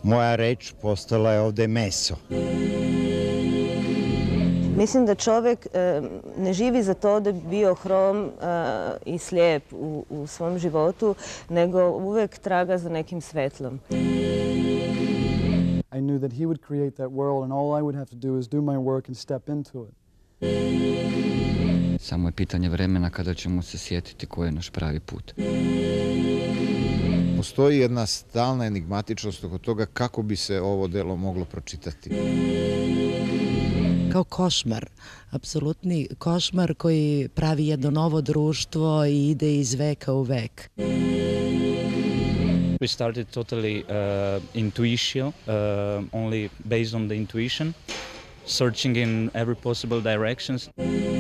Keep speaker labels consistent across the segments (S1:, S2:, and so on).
S1: moja reč postala je ovde meso.
S2: Mislim da čovek ne živi za to da bi bio hrom i slijep u svom životu, nego uvek traga za nekim svetlom.
S3: I knew that he would create that world and all I would have to do is do my work and step into it.
S4: Samo je pitanje vremena kada ćemo se sjetiti koji je naš pravi put.
S5: Postoji jedna stalna enigmatičnost oko toga kako bi se ovo delo moglo pročitati.
S6: Kao košmar, apsolutni košmar koji pravi jedno novo društvo i ide iz veka u vek.
S7: We started totally intuition, only based on the intuition, searching in every possible directions.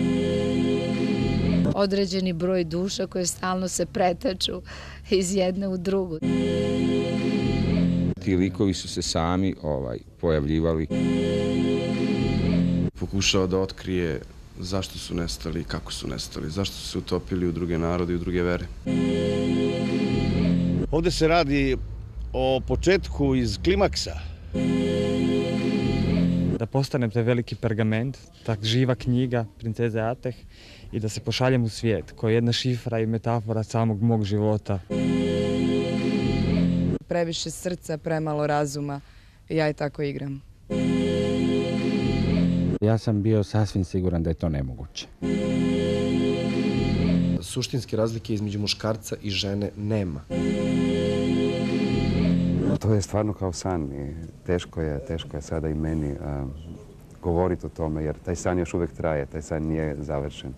S8: Određeni broj duša koje stalno se pretaču iz jedne u drugu.
S9: Ti likovi su se sami pojavljivali.
S10: Pokušao da otkrije zašto su nestali i kako su nestali, zašto su se utopili u druge narode i u druge vere.
S11: Ovde se radi o početku iz klimaksa.
S12: Da postanem taj veliki pergament, ta živa knjiga Princeze Ateh i da se pošaljem u svijet, koja je jedna šifra i metafora samog mog života.
S13: Previše srca, premalo razuma. Ja i tako igram.
S14: Ja sam bio sasvim siguran da je to nemoguće.
S15: Suštinske razlike između muškarca i žene nema.
S16: To je stvarno kao san i teško je sada i meni govoriti o tome, jer taj san još uvijek traje, taj san nije završen.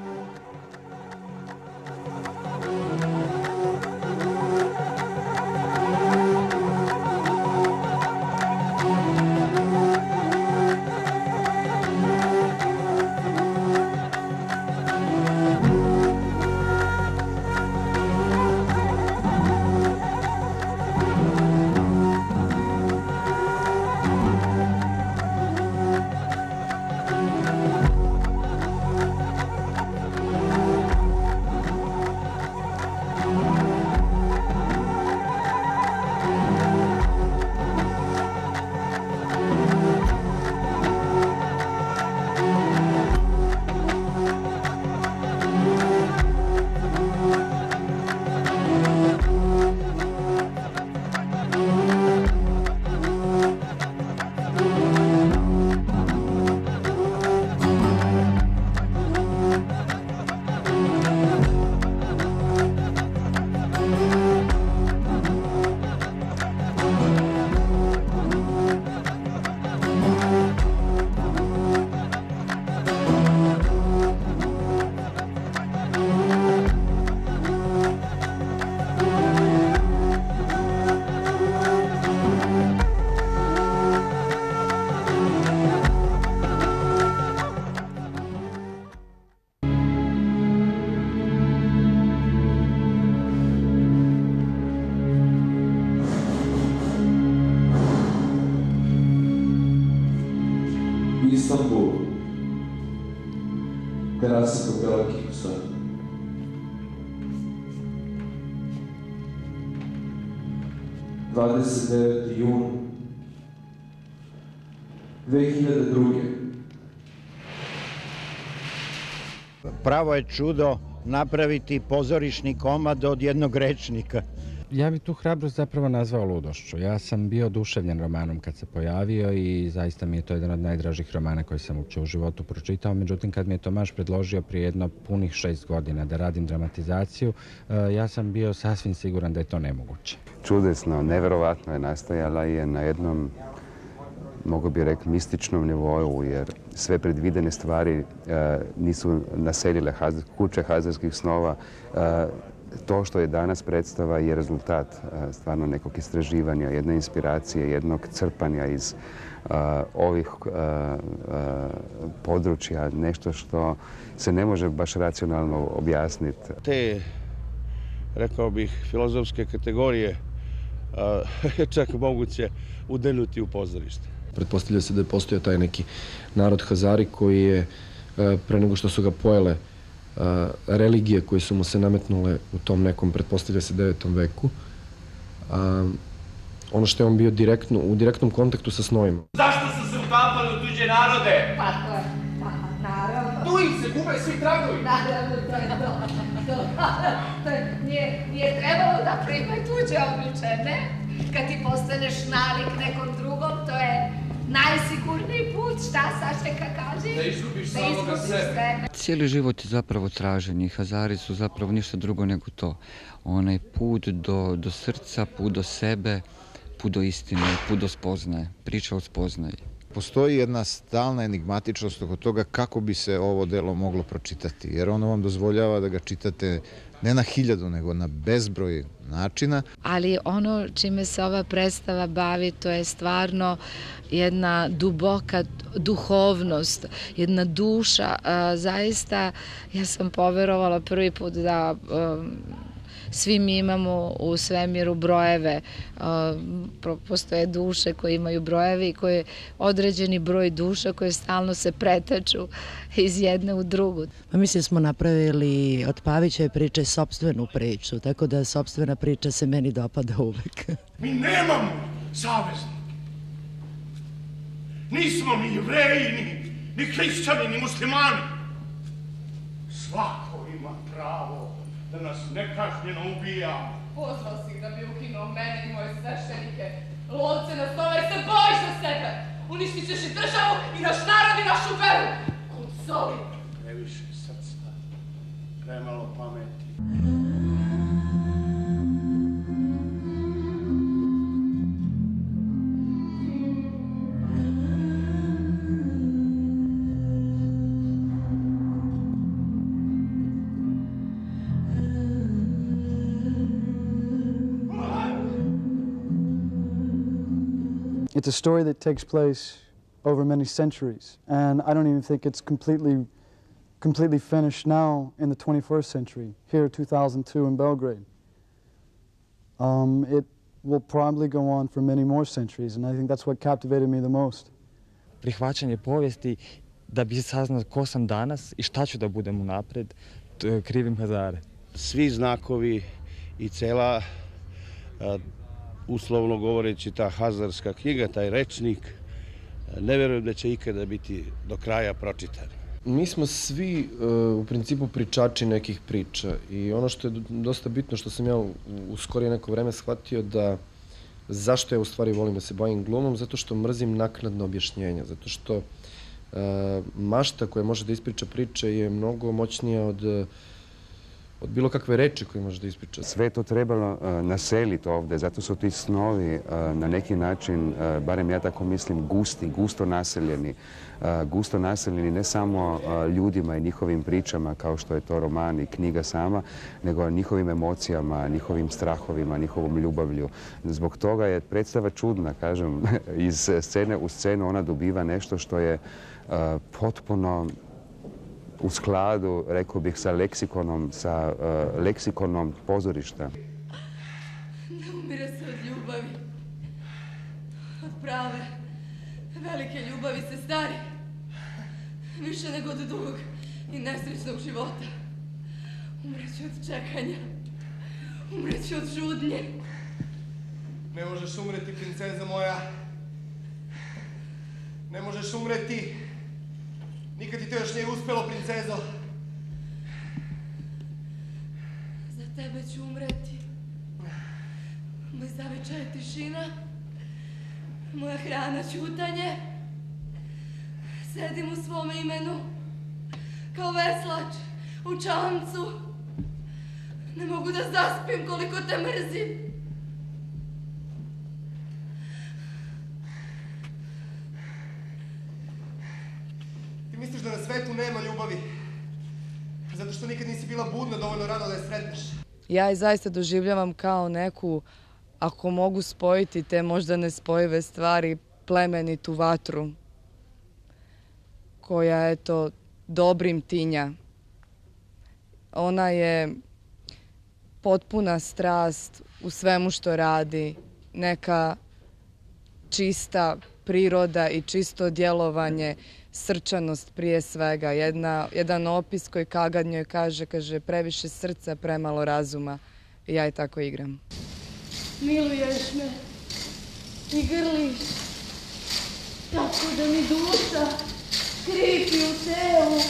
S17: Istanbul, terasa Kapela Kipsa. jun 2002.
S1: Pravo je čudo napraviti pozorišni komad od jednog rečnika.
S14: Ja bih tu hrabrost zapravo nazvao ludošću. Ja sam bio oduševljen romanom kad se pojavio i zaista mi je to jedan od najdražih romana koji sam uopće u životu pročitao. Međutim, kad mi je Tomaš predložio prije jedno punih 6 godina da radim dramatizaciju, ja sam bio sasvim siguran da je to nemoguće.
S16: Čudesno, neverovatno je nastajala i je na jednom, mogu bi reći, mističnom nivou, jer sve predvidene stvari nisu naseljile kuće hazarskih snova. To što je danas predstava je rezultat stvarno nekog istraživanja, jedne inspiracije, jednog crpanja iz ovih područja, nešto što se ne može baš racionalno objasniti.
S11: Te, rekao bih, filozofske kategorije je čak moguće udenuti u pozorište.
S15: Pretpostavlja se da je postojao taj neki narod Hazari koji je, pre nego što su ga pojele religije koje su mu se nametnule u tom nekom, pretpostavlja se, 9. veku. ono što je on bio u direktnom kontaktu sa snovima.
S18: Zašto su se utapali u tuđe narode?
S8: Pa to je, naravno.
S18: Tu im se gube svi tragovi.
S8: Naravno, to je to. Nije trebalo da primaj tuđe obličaje, ne? Kad ti postaneš nalik nekom drugom, to je najsigurniji put. Šta Sašeka kaže?
S18: Da izgubiš samoga sebe.
S4: Cijeli život je zapravo traženje. Hazari su zapravo ništa drugo nego to. Onaj put do srca, put do sebe, put do istine, put do spoznaje, priča o spoznaji.
S5: Postoji jedna stalna enigmatičnost oko toga kako bi se ovo delo moglo pročitati, jer ono vam dozvoljava da ga čitate ne na 1000, nego na bezbroj načina.
S8: Ali ono čime se ova predstava bavi, to je stvarno jedna duboka duhovnost, jedna duša. Zaista, ja sam poverovala prvi put da svi mi imamo u svemiru brojeve. Postoje duše koje imaju brojeve i koje određeni broj duša koje stalno se pretaču iz jedne u drugu.
S6: Mislim smo napravili od Pavićeve priče sopstvenu priču, tako da sopstvena priča se meni dopada uvek.
S18: Mi nemamo saveznike. Nismo ni Jevreji, ni hrišćani, ni muslimani. Svako ima pravo da nas nekažnjeno ubija.
S13: Pozvao si ih da bi ukinuo mene i moje sveštenike. Lovce na stove, jer se bojiš za sebe. Uništit ćeš i državu, i naš narod, i našu veru. Kunsoli.
S18: Previše srca, premalo pameti.
S3: It's a story that takes place over many centuries, and I don't even think it's completely finished now in the 21st century, here 2002 in Belgrade. It will probably go on for many more centuries, and I think that's what captivated me the most.
S12: Prihvaćanje povijesti da bi saznao ko sam danas i šta ću da budem unapred, krivim Hazare.
S11: Svi znakovi i cela, uslovno govoreći, ta hazarska knjiga, taj rečnik, ne verujem da će ikada biti do kraja pročitan.
S15: Mi smo svi u principu pričači nekih priča i ono što je dosta bitno, što sam ja u skorije neko vreme shvatio, da zašto ja u stvari volim da se bavim glumom, zato što mrzim naknadno objašnjenja, zato što mašta koja može da ispriča priče je mnogo moćnija od bilo kakve reči koje može da ispriča.
S16: Sve je to trebalo naseliti ovde, zato su ti snovi na neki način, barem ja tako mislim, gusto naseljeni. Gusto naseljeni ne samo ljudima i njihovim pričama, kao što je to roman i knjiga sama, nego njihovim emocijama, njihovim strahovima, njihovom ljubavlju. Zbog toga je predstava čudna, kažem, iz scene u scenu ona dobiva nešto što je potpuno u skladu, rekao bih, sa leksikonom pozorišta.
S13: Ne umire se od ljubavi. Od prave, velike ljubavi se stari. Više nego od dugog i nesrećnog života. Umreću od čekanja. Umreću od žudnje.
S18: Ne možeš umreti, princeza moja. Ne možeš umreti. Nikad ti to još nije uspelo, princezo.
S13: Za tebe ću umreti. Moj zavičaj je tišina. Moja hrana ćutanje. Sedim u svome imenu. Kao veslač u čamcu. Ne mogu da zaspim koliko te mrzim.
S18: Misliš da na svetu nema ljubavi? Zato što nikad nisi bila budna dovoljno rano da je sretneš.
S13: Ja je zaista doživljavam kao neku, ako mogu spojiti te možda nespojive stvari, plemenitu vatru koja, eto, dobrim tinja. Ona je potpuna strast u svemu što radi, neka čista priroda i čisto djelovanje, srčanost prije svega. Jedan opis koji Kagan njoj kaže, previše srca, premalo razuma. I ja je tako igram.
S8: Miluješ me,
S13: i grliš. Tako da mi duša škripi u telu.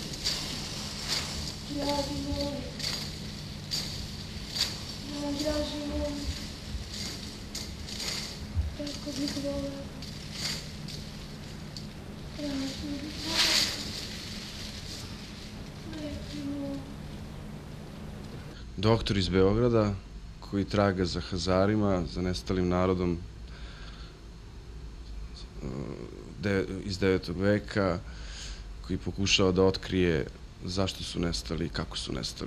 S13: Dragi moj, najdraži moj, tako bih volela. Draži moj, lepi moj.
S10: Doktor iz Beograda koji traga za Hazarima, za nestalim narodom iz 9. veka, koji pokušava da otkrije zašto su nestali i kako su nestali.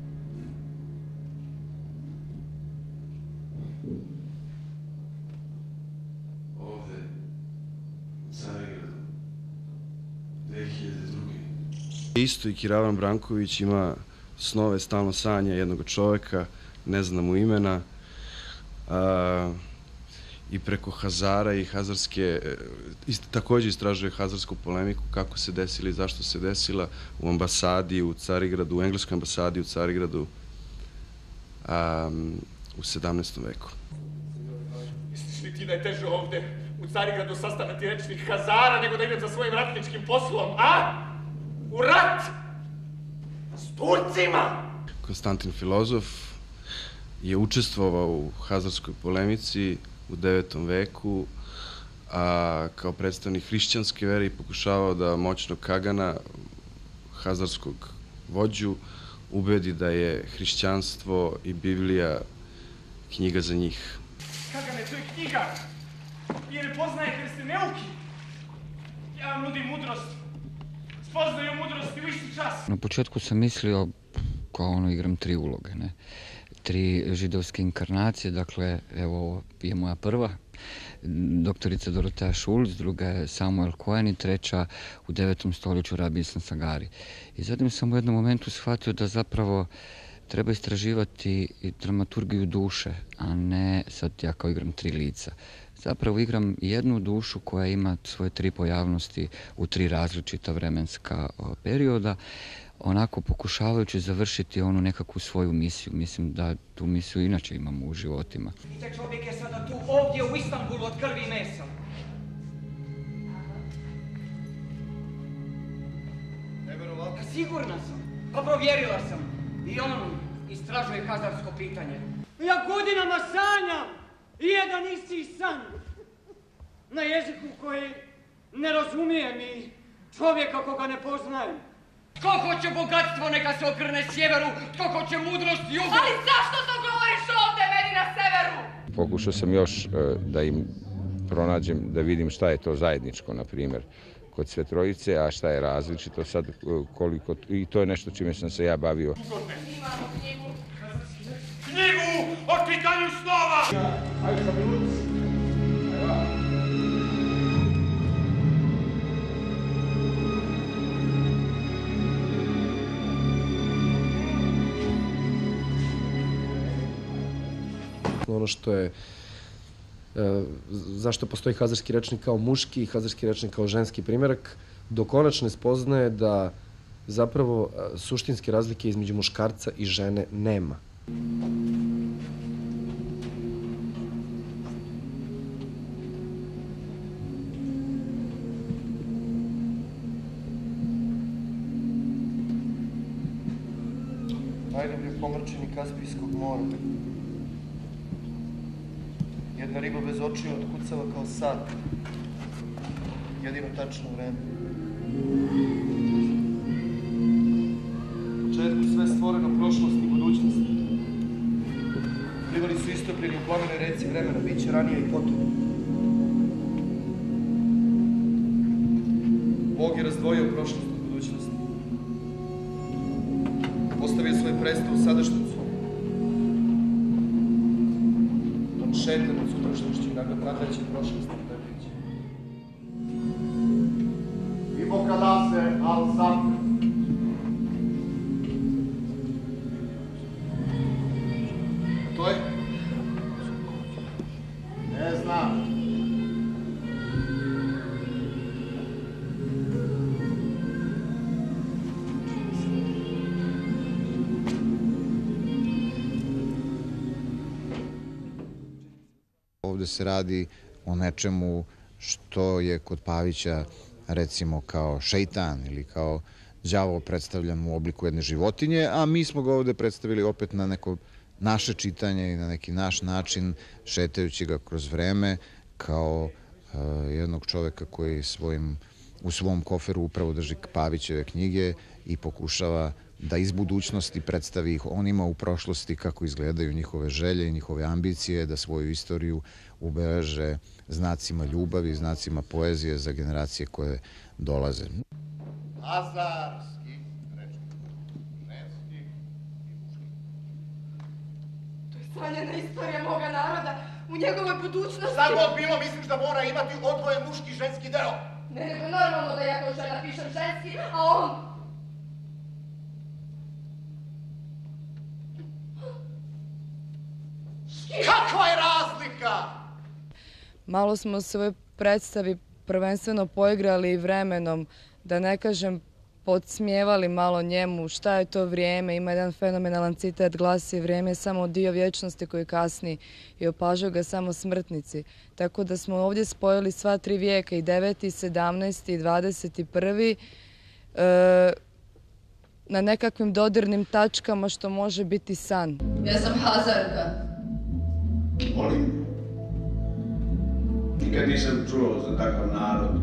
S10: Ovde, u Carigradu, 2002. Isto i Kiravan Branković ima snove, stalno sanja jednog čoveka, ne zna mu imena, i preko Hazara i hazarske, takođe istražuje hazarsku polemiku, kako se desila i zašto se desila u ambasadi u Carigradu, u engleskoj ambasadi u Carigradu u 17. veku.
S19: Misliš li ti da je teže ovde u Carigradu sastaviti rečnik Hazara nego da idem za svojim ratničkim poslom, a? U rat! S Turcima!
S10: Konstantin Filozof je učestvovao u hazarskoj polemici u 9. veku, a kao predstavnik hrišćanske vere i pokušavao da moćnog Kagana, hazarskog vođu, ubedi da je hrišćanstvo i Biblija knjiga za njih.
S19: Kagane, to je knjiga! Vi je ne poznajete jer ste neuki! Ja vam nudim mudrost! Spoznaju mudrost i u isti čas!
S4: Na početku sam mislio kao igram 3 uloge, ne? 3 židovske inkarnacije, dakle, evo, ovo je moja prva, doktorica Dorotea Šulc, druga je Samuel Cohen i treća u 9. stoljeću Rabi Islam Sagari. I zatim sam u jednom momentu shvatio da zapravo treba istraživati i dramaturgiju duše, a ne sad ja kao igram 3 lica. Zapravo igram jednu dušu koja ima svoje 3 pojavnosti u 3 različita vremenska perioda, onako pokušavajući završiti onu nekakvu svoju misiju. Mislim da tu misiju inače imamo u životima.
S20: I taj čovjek je sada tu ovdje u Istanbulu od krvi i mesa.
S18: Neverovatno.
S20: Sigurna sam, pa provjerila sam. I on istražuje hazarsko pitanje.
S21: Ja godinama sanjam jedan isti san. Na jeziku koji ne razumijem i čovjeka koga ne poznajem.
S20: Tko hoće bogatstvo, neka se okrene sjeveru, tko hoće mudrost, jugu.
S13: Ali zašto to govoriš ovde, meni na severu?
S9: Pokušao sam još da im pronađem, da vidim šta je to zajedničko, na primjer, kod sve trojice, a šta je različito sad, koliko, i to je nešto čime sam se ja bavio.
S19: Knjigu o čitanju snova!
S15: Ono što je, zašto postoji hazarski rečnik kao muški i hazarski rečnik kao ženski primjerak, do konačne spoznaje da zapravo suštinske razlike između muškarca i žene nema.
S18: Najdublje pomrčini Kaspijskog mora. Jedna riba bez očiju otkucava kao sat. Jedino tačno vreme. U početku sve stvoreno prošlost i budućnost. Plivali su istopljeni u plamenoj reci vremena, biće ranije i potom. Bog je razdvojio prošlost od budućnosti. Postavio svoj presto u sadašnjicu. On šeta nad sutrašnjošću i nadaće prošlost na tebiće.
S19: Ivo Kadase, Al-Zak.
S18: To je?
S19: Ne znam.
S5: Ovde se radi o nečemu što je kod Pavića recimo kao šeitan ili kao đavo predstavljan u obliku jedne životinje, a mi smo ga ovde predstavili opet na neko naše čitanje i na neki naš način, šetajući ga kroz vreme kao jednog čoveka koji u svom koferu upravo drži Pavićeve knjige i pokušava da iz budućnosti predstavi ih onima u prošlosti kako izgledaju njihove želje i njihove ambicije, da svoju istoriju ubeleže znacima ljubavi, znacima poezije za generacije koje dolaze.
S19: Hazarski, ženski i muški.
S13: To je sanjena istorija moga naroda u njegovoj budućnosti.
S19: Sad god bilo misliš da mora imati odvojen muški i ženski deo?
S13: Ne, nego normalno da ja kao žena pišem ženski, a on...
S19: Kakva je razlika?
S2: Malo smo se u ovoj predstavi prvenstveno poigrali i vremenom, da ne kažem podsmijevali malo njemu šta je to vrijeme. Ima jedan fenomenalan citat, glasi: vrijeme je samo dio vječnosti koji kasni i opažaju ga samo smrtnici. Tako da smo ovdje spojili sva tri vijeka, i 9., 17. i 21. Na nekakvim dodirnim tačkama što može biti san.
S13: Ja sam Hazarka.
S11: Molim. Nikad nisam čuo za takav narod.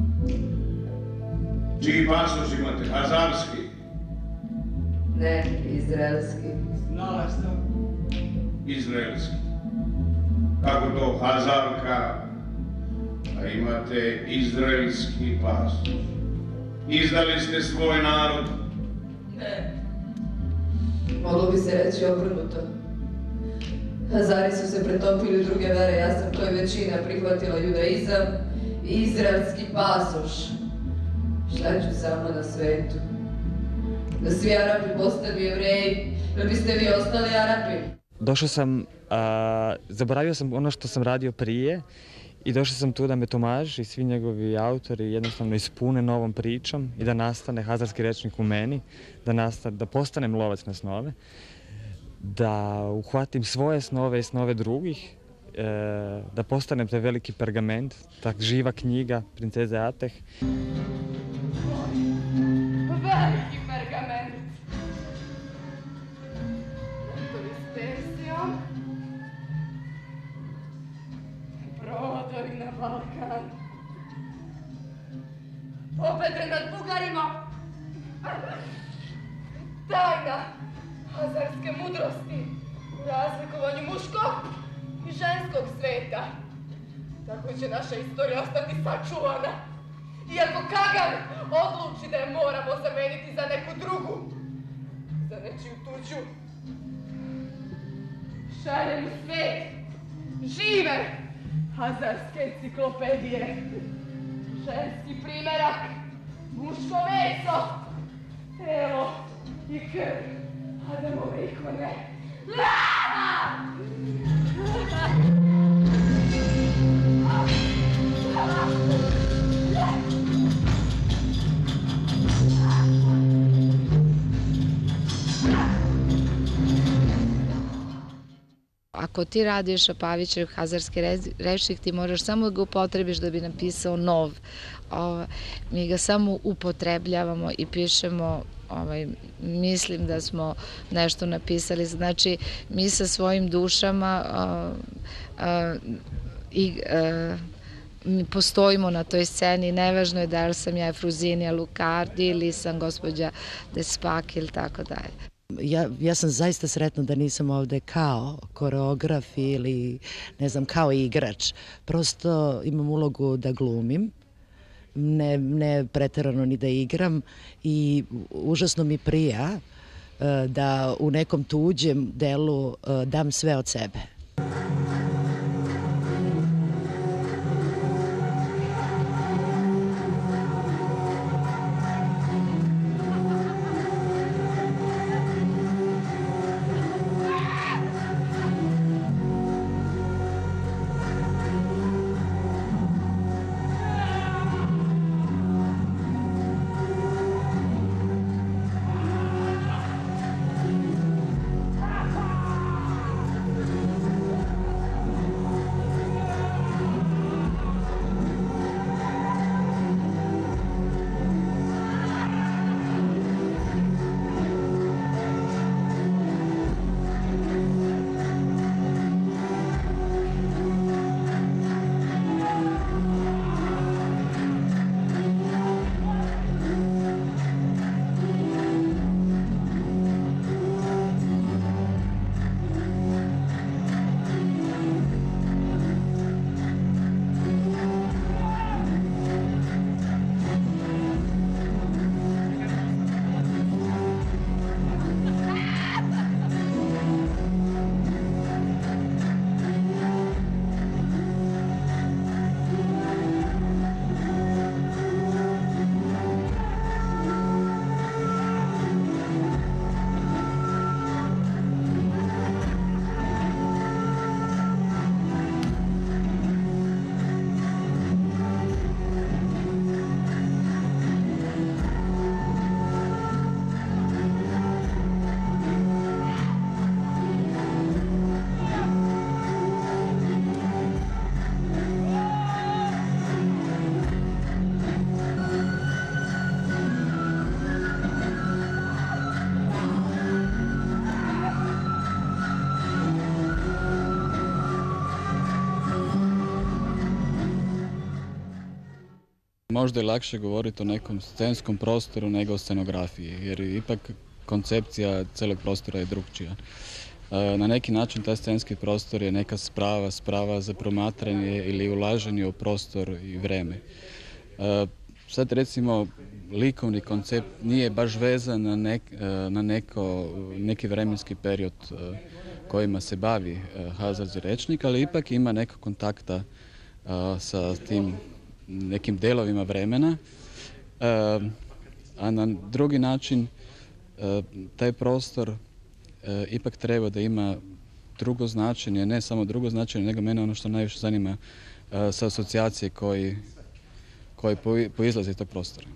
S11: Čiji pasoš imate? Hazarski?
S2: Ne, izraelski.
S21: Znala sam.
S11: Izraelski. Kako to Hazarka, a imate izraelski pasoš? Izdali ste svoj narod?
S2: Ne. Moglo bi se reći obrnuto. Hazari su se pretopili u druge vere, ja sam toj većina prihvatila judaizam i izraelski pasoš. Šta ću samo na svetu? Da svi Arapi postanu Jevreji, da biste vi ostali Arapi?
S12: Došao sam, zaboravio sam ono što sam radio prije i došao sam tu da me Tomaž i svi njegovi autori jednostavno ispune novom pričom i da nastane hazarski rečnik u meni, da postanem lovac na snove, da uhvatim svoje snove i snove drugih, da postanem taj veliki pergament, ta živa knjiga Princeze Ateh.
S13: Veliki pergament. Letovi s Persijom. Prodori na Balkan. Pobede nad Bugarima. Tajna hazarske mudrosti u razlikovanju muškog i ženskog sveta. Tako će naša istorija ostati sačuvana. Iako Kagan odluči da je moramo zameniti za neku drugu, za nečiju tuđu. Šaljem u svet žive hazarske enciklopedije, ženski primerak, muško meso, telo i krv Adamove ikone.
S8: Ako ti radiš Pavićev hazarski rečnik, ti moraš samo da ga upotrebiš da bi napisao nov. Mi ga samo upotrebljavamo i pišemo, mislim da smo nešto napisali. Znači, mi sa svojim dušama postojimo na toj sceni. Nevažno je da li sam ja Efruzinija Lucardi ili sam gospođa Despak ili tako dalje.
S6: Ja sam zaista sretna da nisam ovde kao koreograf ili, ne znam, kao igrač. Prosto imam ulogu da glumim, ne preterano ni da igram, i užasno mi prija da u nekom tuđem delu dam sve od sebe.
S7: možda je lakše govoriti o nekom scenskom prostoru nego o scenografiji, jer ipak koncepcija celog prostora je drukčija. Na neki način taj scenski prostor je neka sprava za promatranje ili ulaženje u prostor i vreme. Sad recimo likovni koncept nije baš vezan na neki vremenski period kojima se bavi hazardni rečnik, ali ipak ima nekog kontakta sa tim nekim delovima vremena, a na drugi način taj prostor ipak treba da ima drugo značenje, ne samo drugo značenje, nego mene ono što najviše zanima sa asocijacije koji proizlaze iz tog prostora.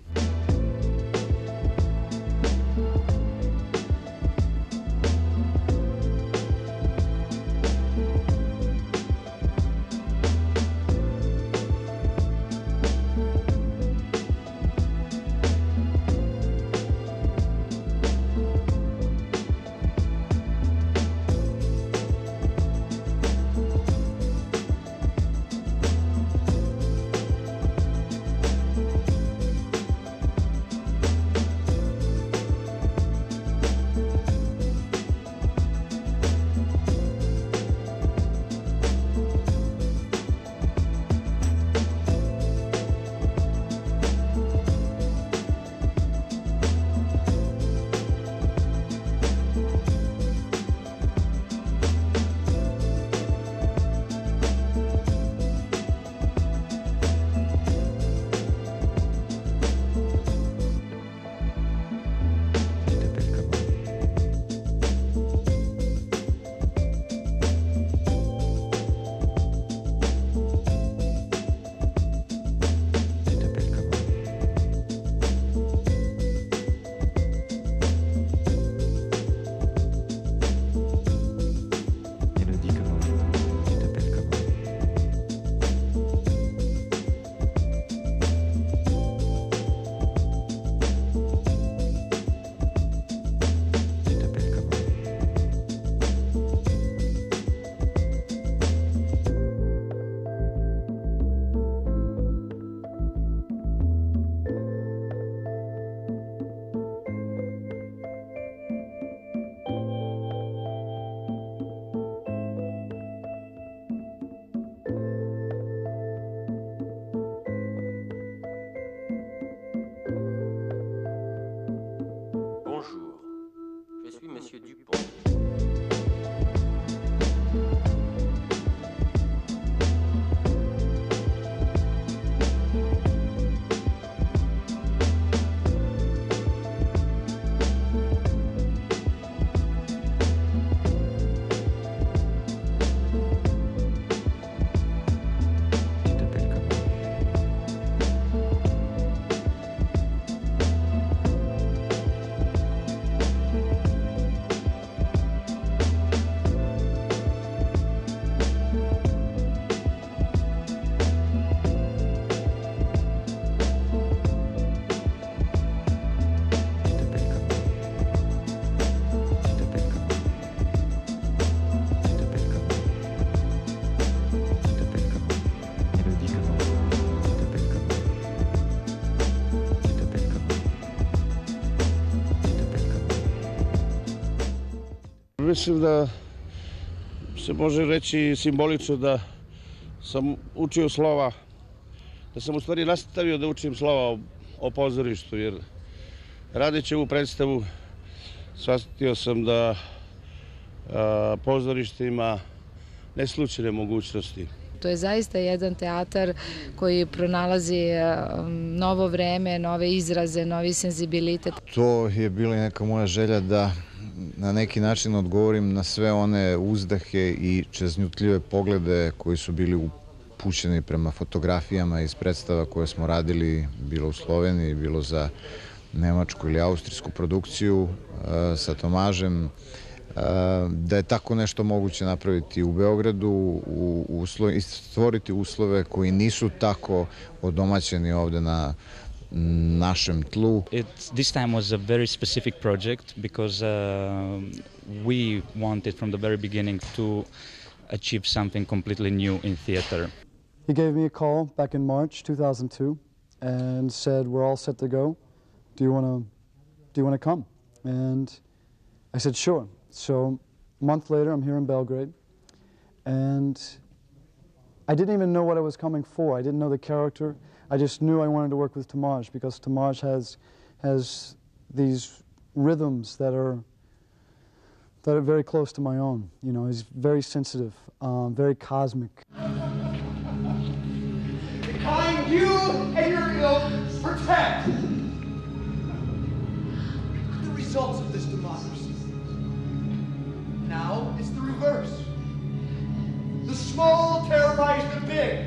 S11: Mislim da se može reći simbolično da sam učio slova, da sam u stvari nastavio da učim slova o pozorištu, jer radeći ovu predstavu shvatio sam da pozorište ima neslučajne mogućnosti.
S8: To je zaista jedan teatar koji pronalazi novo vreme, nove izraze, novi senzibilitet.
S5: To je bila neka moja želja da na neki način odgovorim na sve one uzdahe i čeznutljive poglede koji su bili upućeni prema fotografijama iz predstava koje smo radili, bilo u Sloveniji, bilo za nemačku ili austrijsku produkciju sa Tomažem, da je tako nešto moguće napraviti u Beogradu i stvoriti uslove koji nisu tako odomaćeni ovde na našem tlu.
S22: This time was a very specific project because we wanted from the very beginning to achieve something completely new in theater.
S3: He gave me a call back in March 2002 and said, "We're all set to go. Do you want to come?" And I said, "Sure." So a month later, I'm here in Belgrade, and I didn't even know what I was coming for. I didn't know the character. I just knew I wanted to work with Tomaž because Tomaž has these rhythms that are very close to my own. You know, he's very sensitive, very cosmic.
S19: The kind you and your ilk protect. The results of this democracy. Now it's the reverse. The small terrorize the big.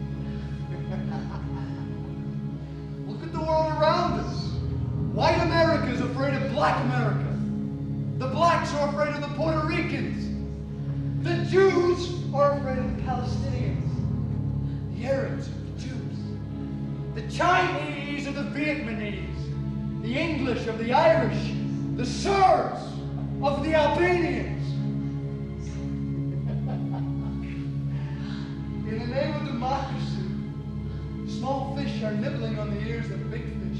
S19: Look at the world around us. White America is afraid of Black America. The blacks are afraid of the Puerto Ricans. The Jews are afraid of the Palestinians. The Arabs are the Jews. The Chinese are the Vietnamese. The English of the Irish. The Serbs of the Albanians. In the name of democracy, small fish are nibbling on the ears of big fish.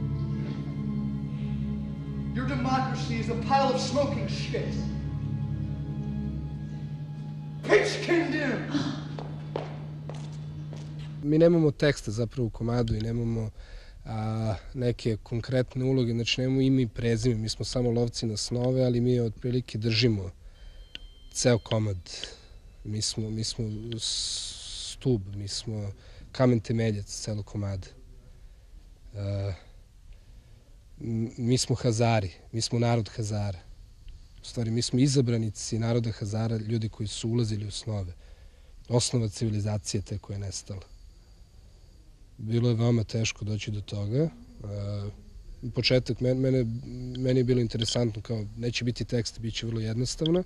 S19: Your democracy is a pile of smoking shit. Pitch condemn!
S1: Mi nemamo teksta zapravo u komadu i nemamo neke konkretne uloge, znači nemamo ime i prezime, mi smo samo lovci na snove, ali mi otprilike držimo ceo komad. Mi smo stub, mi smo kamen temeljac celog komada. Mi smo Hazari, mi smo narod Hazara. U stvari, mi smo izabranici naroda Hazara, ljudi koji su ulazili u snove. Osnova civilizacije te koja je nestala. Bilo je veoma teško doći do toga. Početak, meni je bilo interesantno, kao neće biti tekst, bit će vrlo jednostavno.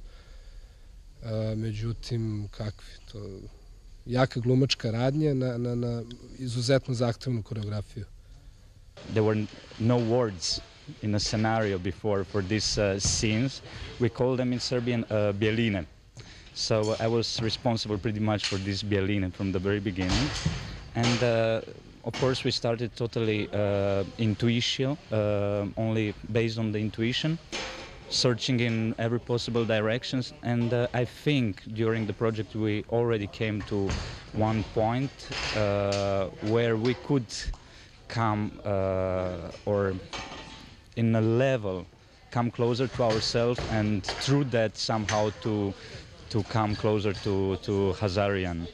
S1: Međutim, kakvi to... Jaka glumačka radnja na izuzetno zahtevnu koreografiju.
S22: There were no words in a scenario before for these scenes. We call them in Serbian bjeline. So I was responsible pretty much for this bjeline from the very beginning. And of course we started totally intuition, only based on the intuition, searching in every possible directions. And I think during the project we already came to one point where we could come or in a level come closer to ourselves and through that somehow to come closer to Hazarian.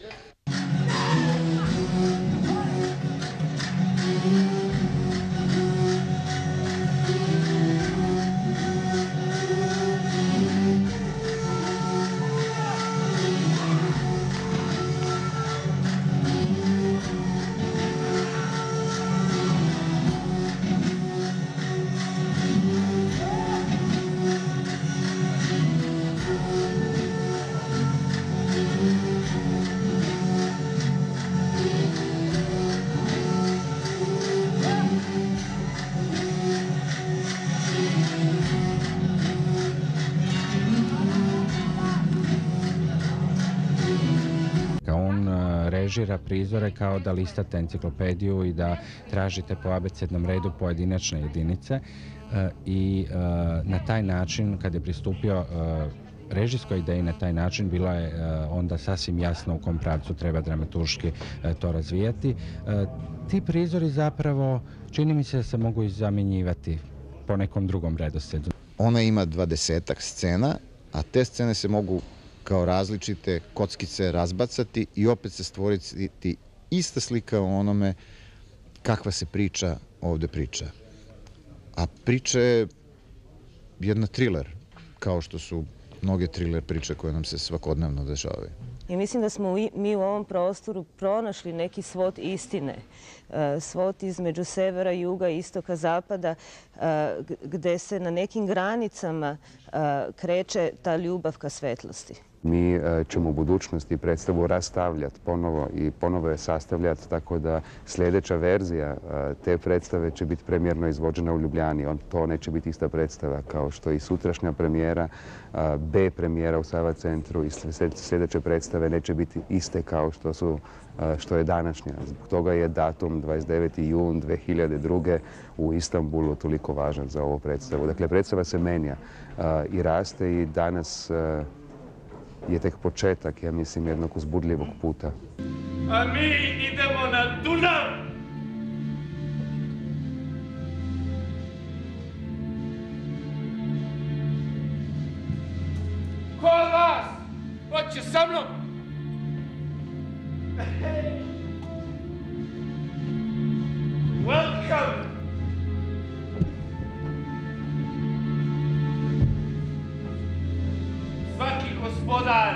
S14: Režira prizore kao da listate enciklopediju i da tražite po abecednom redu pojedinačne jedinice i na taj način, kad je pristupio režijskoj ideji na taj način, bilo je onda sasvim jasno u kom pravcu treba dramaturški to razvijati. Ti prizori zapravo, čini mi se da se mogu i zamjenjivati po nekom drugom redoslijedu.
S5: Ona ima 20-ak scena, a te scene se mogu kao različite kockice razbacati i opet se stvoriti ista slika o onome kakva se priča ovde priča. A priča je jedna thriller, kao što su mnoge thriller priče koje nam se svakodnevno dešavaju.
S17: I mislim da smo mi u ovom prostoru pronašli neki svod istine. Svod između severa, juga, istoka, zapada, gde se na nekim granicama kreće ta ljubav ka svetlosti.
S10: Mi ćemo u budućnosti predstavu rastavljati ponovo i ponovo je sastavljati, tako da sljedeća verzija te predstave će biti premijerno izvođena u Ljubljani. To neće biti ista predstava kao što i sutrašnja premijera, B premijera u Sava centru i sljedeće predstave neće biti iste kao što je današnja. Zbog toga je datum 29. jun 2002. u Istanbulu toliko važan za ovu predstavu. Dakle, predstava se menja i raste i danas je tek početak, ja mislim, jednog uzbudljivog puta.
S19: A mi idemo na Dunav! Ko od vas hoće sa mnom? Welcome! Svaki gospodar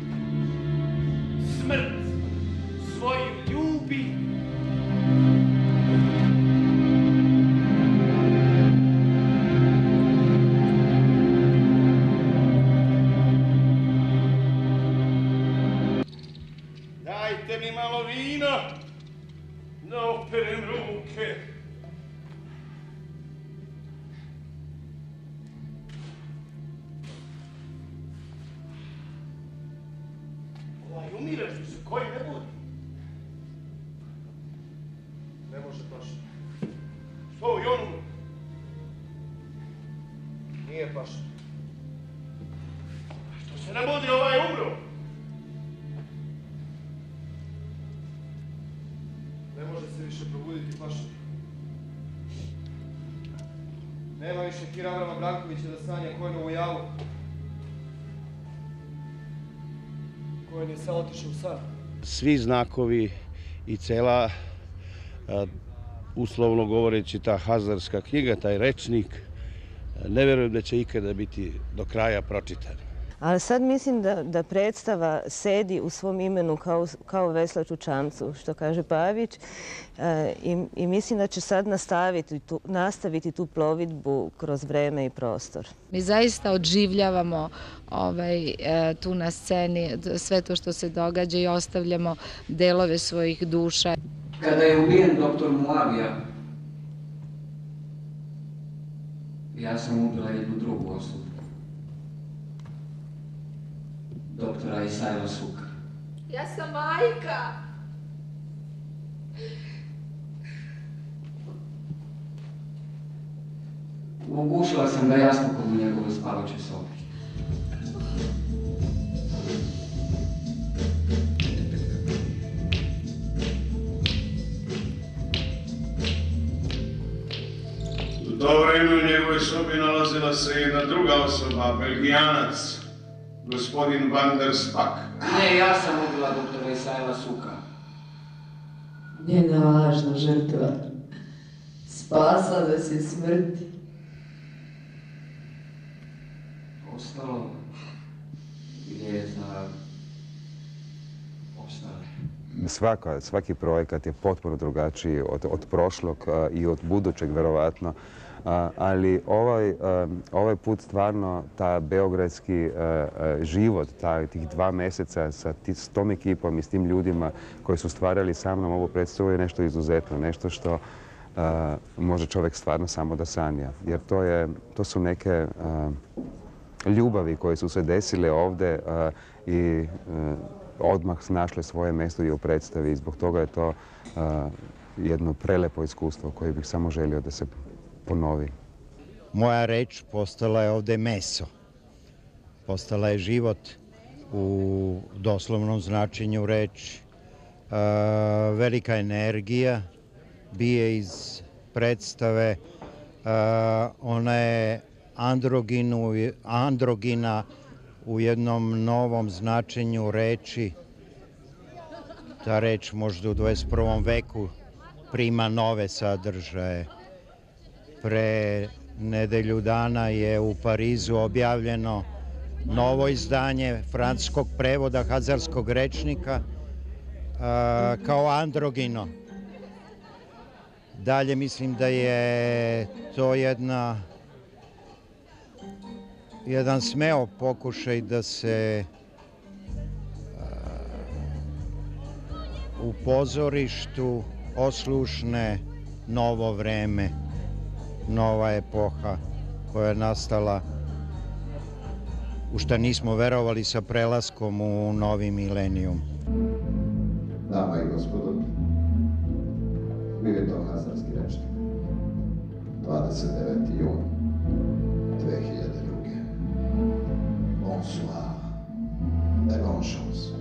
S19: smrt svoju ljubi. Dajte mi malo vina, da operem ruke. Umireš se, koji ne budi?
S18: Ne može paša.
S19: Što, i on umre?
S18: Nije paša.
S19: Što se ne budi, ovaj umro?
S18: Ne može se više probuditi paša. Nema više Kira Avrama Brankovića da sanja Kojnovu javu. Kojen je sad otišao u san.
S11: Svi znakovi i cela, uslovno govoreći, ta hazarska knjiga, taj rečnik, ne verujem da će ikada biti do kraja pročitan.
S17: Ali sad mislim da predstava sedi u svom imenu kao veslač u čamcu, što kaže Pavić. I mislim da će sad nastaviti tu plovidbu kroz vreme i prostor.
S8: Mi zaista odživljavamo tu na sceni sve to što se događa i ostavljamo delove svojih duša.
S16: Kada je ubijen doktor Muavija, ja sam ubila jednu drugu osobu. Doktora Isajla Suka.
S13: Ja sam majka.
S16: Ugušila sam ga jasnukom u njegovoj spavačoj sobi.
S23: U to vreme u njegovoj sobi nalazila se jedna druga osoba, Belgijanac, gospodin Van der Spak.
S16: Ne, ja sam ubila doktora Isajla Suka.
S2: Njena lažna žrtva spasla da se smrti.
S16: Ostalo je za ostale.
S10: Svaki projekat je potpuno drugačiji od prošlog i od budućeg, verovatno. Ali ovaj put stvarno ta beogradski život, tih 2 meseca s tom ekipom i s tim ljudima koji su stvarali sa mnom ovu predstavu je nešto izuzetno, nešto što može čovjek stvarno samo da sanja. Jer to su neke ljubavi koje su se desile ovde i odmah našle svoje mjesto i u predstavi i zbog toga je to jedno prelepo iskustvo koje bih samo želio da se ponovi.
S24: Moja reč postala je ovde meso. Postala je život u doslovnom značenju reči. Velika energija bije iz predstave. Ona je androgina u jednom novom značenju reči. Ta reč možda u 21. veku prima nove sadržaje. Pre nedelju dana je u Parizu objavljeno novo izdanje francuskog prevoda hazarskog rečnika kao androgino. Dalje mislim da je to jedan smeo pokušaj da se u pozorištu oslušne novo vreme, nova epoha koja je nastala, u šta nismo verovali sa prelaskom u novi milenijum.
S4: Dama i gospodo, bio je to hazarski rečnik. 29. jun 2002. Bonsoir et bonne chance.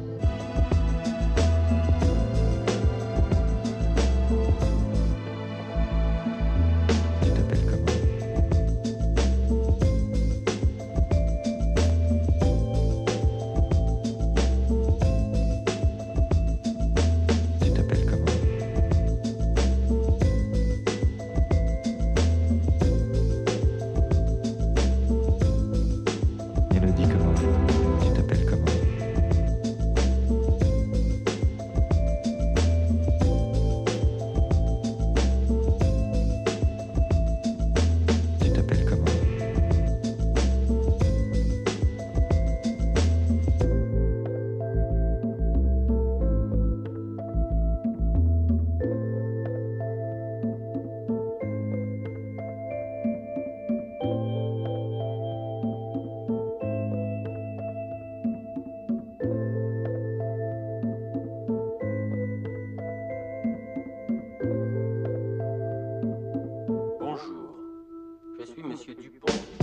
S9: Bonjour, je suis Monsieur Dupont.